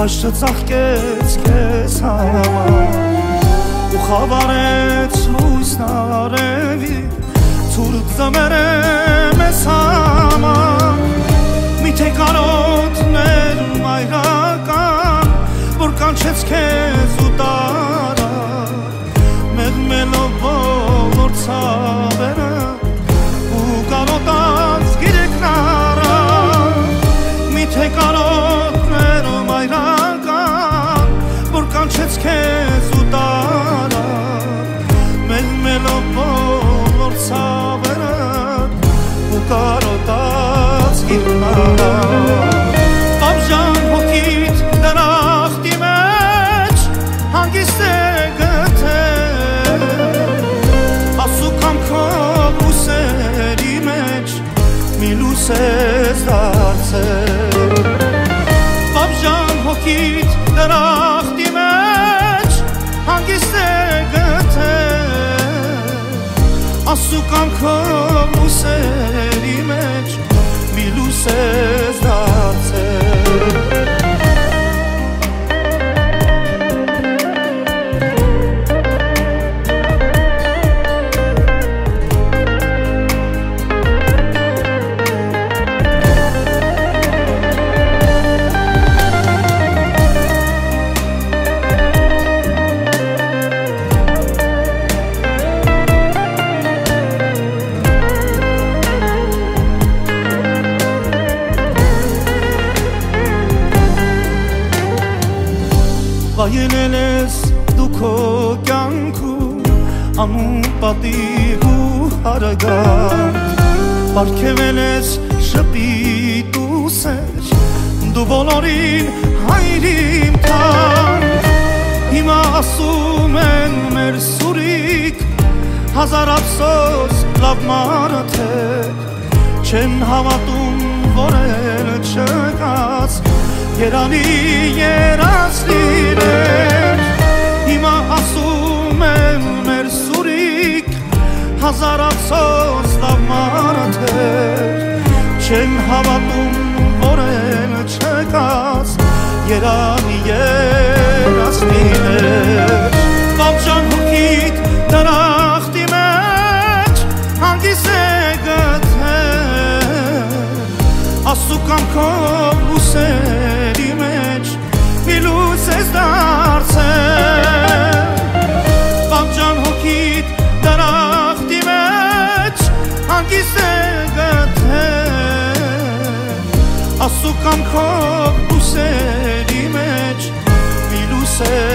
Չծաղկեց քեզ համար ու խավարեց լույսն արևի ցուրտ ձմերը մեզ համար միթե կարոտներ մայրական որ կանչեց քեզ ու տարա մեղմելով բոլոր ցավերը ու կարոտած գիրեկն արա միթե կարոտներ մայրական որ կանչեց քեզ ու տարա մեղմելով բոլոր ցավերը ու կարոտած գիրեկն արա Ապժան հոգիդ դրախտի մեջ հանգիստ է գտել ասու կամքով ուսերի մեջ մի լույս ես դարձել Ապժան հոգիդ դրախտի մեջ հանգիստ է գտել ասու կամքով ուսերի մեջ մի լույս ես դարձել Վայելել ես դու քո կյանքում ամուն պատիվ ու հարագանք Պարգևել ես շպիտ ու սեր դու բոլորին հայրիմ թանք Հիմա ասում են մեր սուրիկ հազար ափսոս լավ մարդ չեն հավատում որ էլ չկաց Երանի երաց լիներ Հիմա ասում են մեր սուրիկ հազար ափսոս լավ մարդ չեն հավատում որ էլ չկաց Երանի երաց լիներ Ապժան հոգիդ դրախտի մեջ հանգիստ է գտել ասու կամքով ուսերի մեջ մի լույս ես դարձել Ապժան հոգիդ դրախտի մեջ հանգիստ է գտել ասու կամքով ուսերի մեջ մի լույս